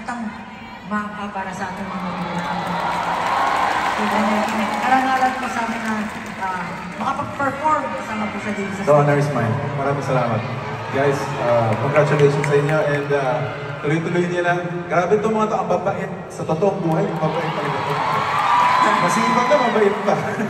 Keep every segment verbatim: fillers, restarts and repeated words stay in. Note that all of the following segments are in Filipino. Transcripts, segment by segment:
kantang mapa para sa ating mga magulang. Karangalan po sa amin na uh, makapag-perform kasama po sa dito sa The honor is mine. Maraming salamat. Guys, uh, congratulations sa inyo and uh, tuloy-tuloy niyo lang. Grabe itong mga taong babait. Sa totoong buhay, mabait talaga ito. Masipag na, mabait pa.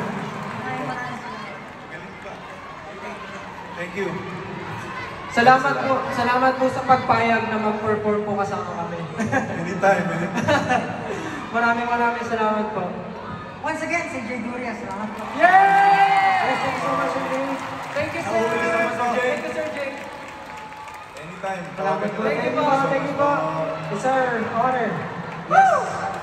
Thank you. Salamat po. Salamat po sa pagpayag na mag-perform po kasama kami. Anytime, anytime. Maraming maraming salamat po. Once again, si Jay Duria, salamat po. Yay! Thank you so much, Sir Jay. Thank you, Sir. Thank you, Sir Jay. Anytime. Salamat po. Thank you po. Thank you po. Yes, sir. Honor. Yes.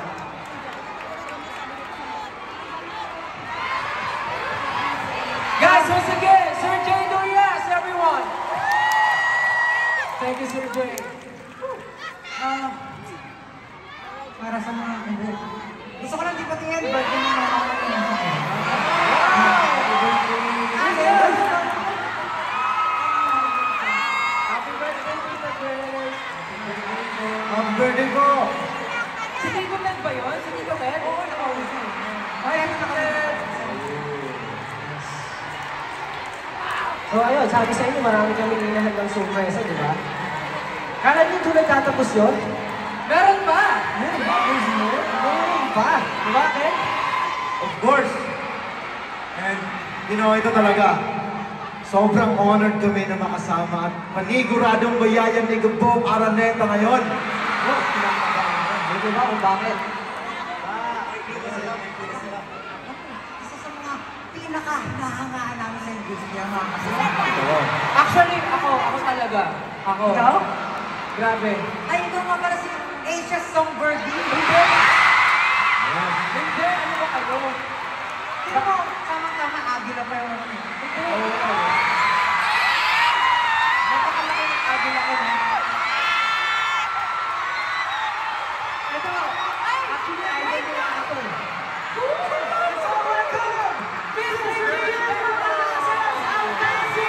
Guys, once again, Sir Jay Durias, everyone. Thank you, Sir Jay. Uh, para sa mga hindi. Gusto ko lang di patingin, birthday ng mga mga mga Happy birthday, Tita Grace. Happy birthday ko! Si Tito Ted ba yun? Si Tito Ted? Oo, nakauwi siya. Ay, ano na kami? So ayun, sabi sa inyo, marami kami inahan ng surpresa, di ba? Kala niyo doon nagtatapos yun? Meron pa! Meron pa! Di ba, Ken? Of course! And, you know, ito talaga. Sobrang honored kami na makasama at paniguradong bayayan ni Gabong Araneta ngayon. Oh, pinakagawa. Hindi ba kung bakit? Isa sa mga pinaka-nahangaan namin sa industriya, mga kasama. Actually, ako, ako talaga. Ako. Ikaw? Grabe. Ay, ito nga pala si Asia Songbirdy. Hindi! Hindi! Ano ba kayo? Pero mo, tama-tama, agila pa yung ano. Oo. Napakalaki ng agila ko na. Ito, actually, idol nila ako. It's all welcome! Please make me hear from ourselves, Alcacid!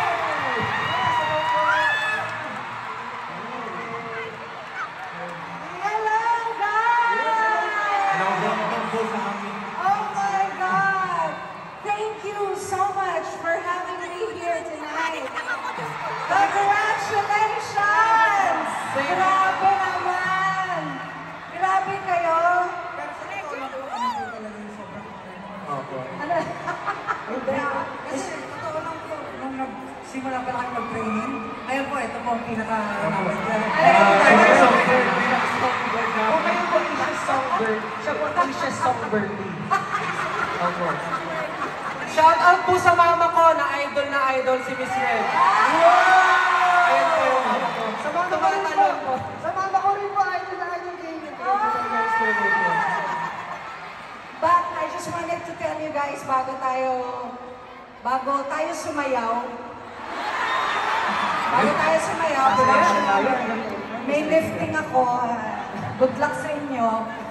Hello, guys! Oh my God! Thank you so much for having me here tonight. Congratulations! Grabe naman! Grabe kayo! Pero sa totoo lang po, ano po talaga yung sobrang Opo. Ano? Hindi. Kasi totoo lang po, nung nagsimula pa lang mag-training, ngayon po, ito po ang pinaka... Kung kayo po Isha Songbird, siya po Isha Songbird. Opo. Shout out po sa mama ko na idol na idol si Miss Red. Ayan po yung mama ko. Sa mama ko rin po. Sa mama ko rin po, idol na idol kayo. But I just wanted to tell you guys, bago tayo, bago tayo sumayaw, bago tayo sumayaw, may lifting ako. Good luck sa inyo.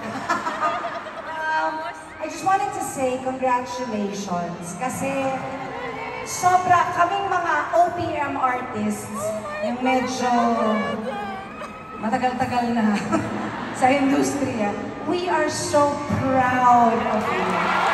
um, I just wanted to say congratulations kasi sobra kaming mga O P M artists yung medyo matagal-tagal na sa industriya. We are so proud of you.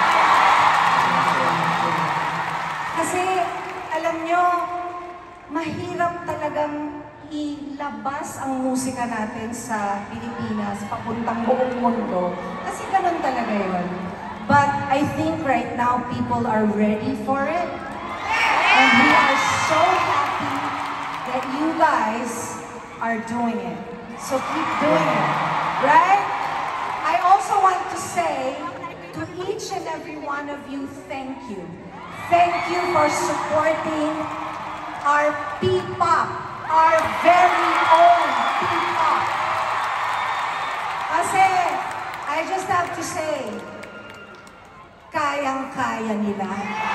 Kasi alam nyo, mahirap talagang ilabas ang musika natin sa Pilipinas, papuntang buong mundo. Kasi ganun talaga yun. But I think right now, people are ready for it. And we are so happy that you guys are doing it. So keep doing it, right? I also want to say to each and every one of you, thank you. Thank you for supporting our P-pop, our very own P-pop. Kasi, I just have to say, kayang-kaya nila.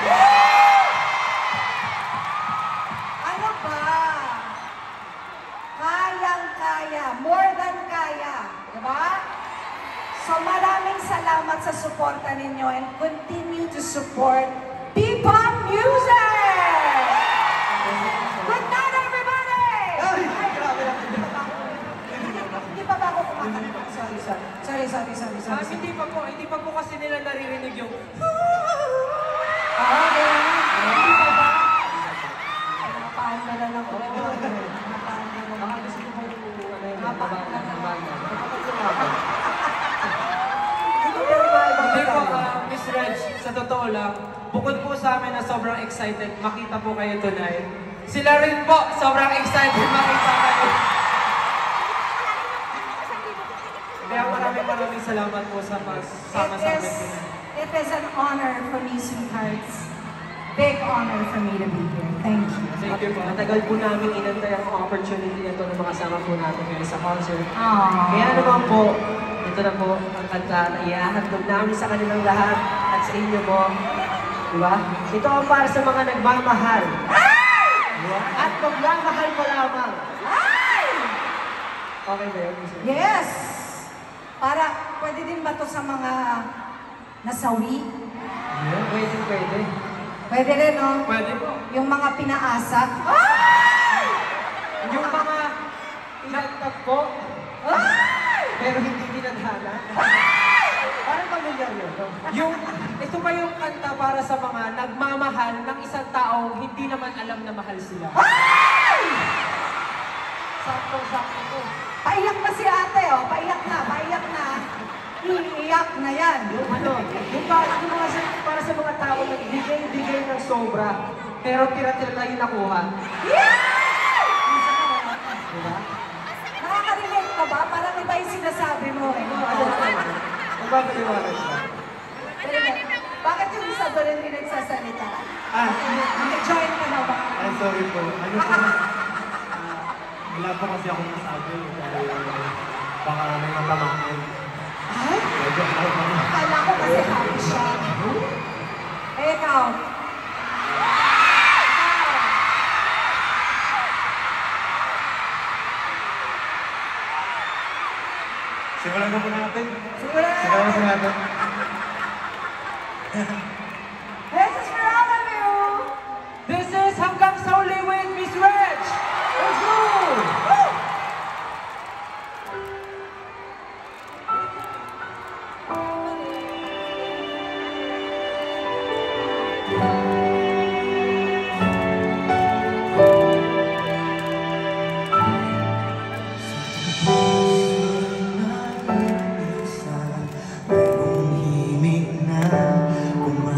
Ano ba? Kayang-kaya, more than kaya. Diba? So maraming salamat sa suporta ninyo and continue to support P-pop music! Good night, everybody! Ay, grabe lang. Hindi pa ba ako kumakain? sorry, sorry, sorry, Ah, sorry. hindi pa po, hindi pa po kasi nila naririnig yung... Ah, kaya nga. Hindi pa ba? Napaan na lang ako. Napaan na lang Baka ako. gusto ko po yung ano yun, Napaan baba- na lang baba- ako. Hindi po, ah, Miss Reg, sa totoo lang, bukod po sa amin na sobrang excited makita po kayo tonight, sila rin po sobrang excited makita kayo. Kaya maraming maraming salamat po sa pagsama It sa is, amin tonight. it is an honor for me, sweethearts. Big honor for me to be here. Thank you. Thank you po. Matagal po namin inantay ang opportunity na ito na makasama po natin kayo sa concert. Aww. Kaya naman po, ito na po ang kanta na ihahandog namin sa kanilang lahat at sa inyo po. Di ba? Ito ang para sa mga nagmamahal. Diba? At magmamahal pa lamang. Okay ba yun? Mister? Yes! Para, pwede din ba to sa mga nasawi? Yeah, pwede, pwede. Pwede rin, no? Pwede po. Yung mga pinaasa. Yung mga pinagtagpo, pero hindi dinadhana. Parang pamilyar yun. no? Yung, ito ba yung kanta para sa mga nagmamahal ng isang taong hindi naman alam na mahal sila? Saktong-sakto to. Paiyak na si ate, oh. Paiyak na, paiyak na. Iiyak na yan. Yung ano, yung para, yung mga sa, para sa mga tao na bigay-bigay ng sobra, pero tira-tira lang yung nakuha. Diba? Nakaka-relate ka ba? Parang iba yung sinasabi mo, eh. Ano naman? Magpapaliwanag ka. Bakit yung isa doon hindi nagsasalita? Ah, Nag-join ka na ba? ay, sorry po. Ano po? ah, wala po kasi akong masabi. Dahil baka may matamakin. Ay, Medyo ako naman. akala ko kasi happy siya. Eh, ikaw. Simulan na po natin. Siguro na Simulan na po natin. natin. This is for all of you. This is Hanggang sa Uli with Miss Reg! Let's go! Mayroong himig na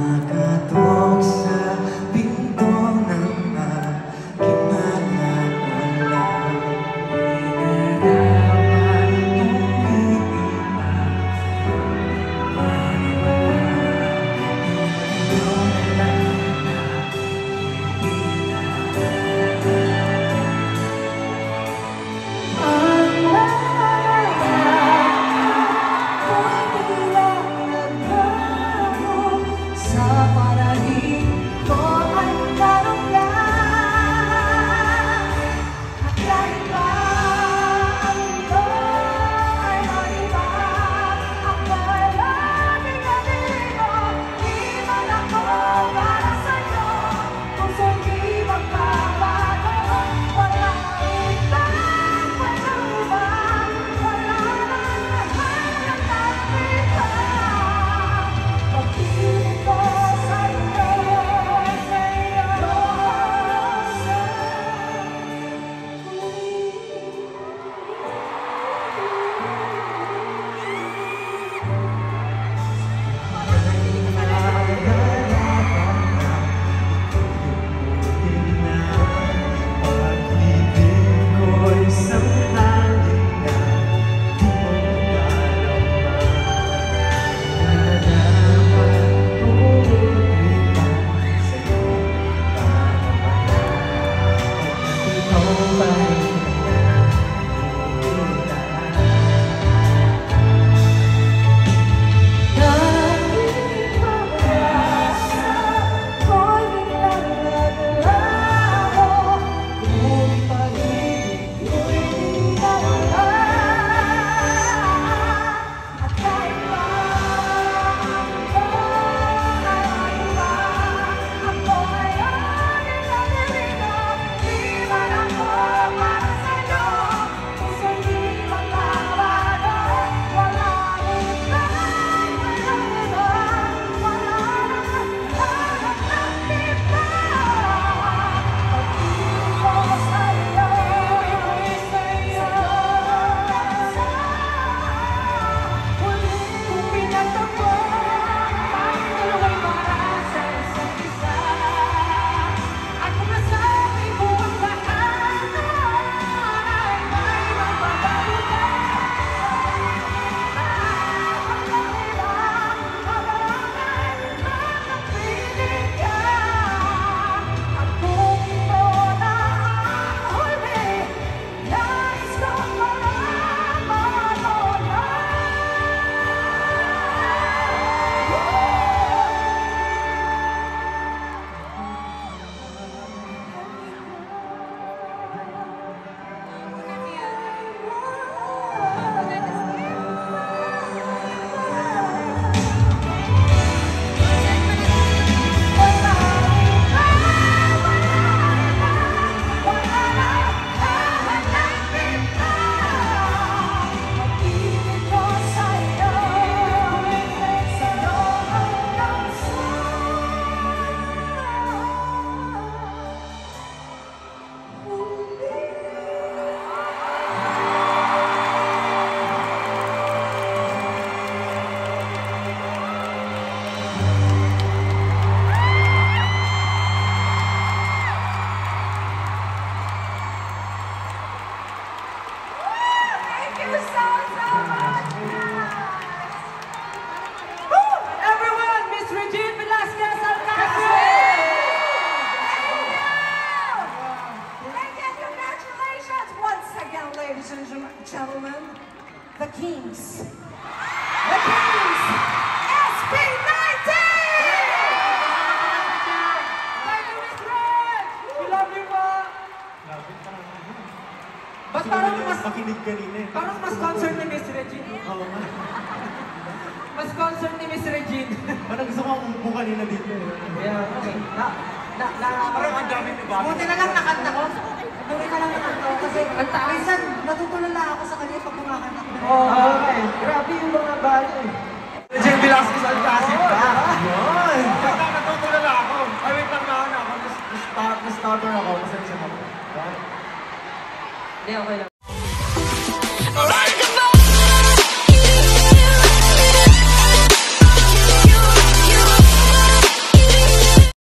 concert ni Miss Regine. Parang gusto ko ang upo kanina dito. eh. Yeah, okay. Na, na, na, Parang ang dami ni Bobby. Buti na lang nakanta ko. Buti na lang nakanta ko kasi Ang taas. minsan natutulala ako sa kanya pag kumakanta. Oh, okay. Grabe yung mga bago. Jim Velasquez ang classic ba? Yun! Wait lang, natutulala ako. Ay, wait lang na ako. Na-stutter ako. Pasensya na ako. Hindi, okay lang.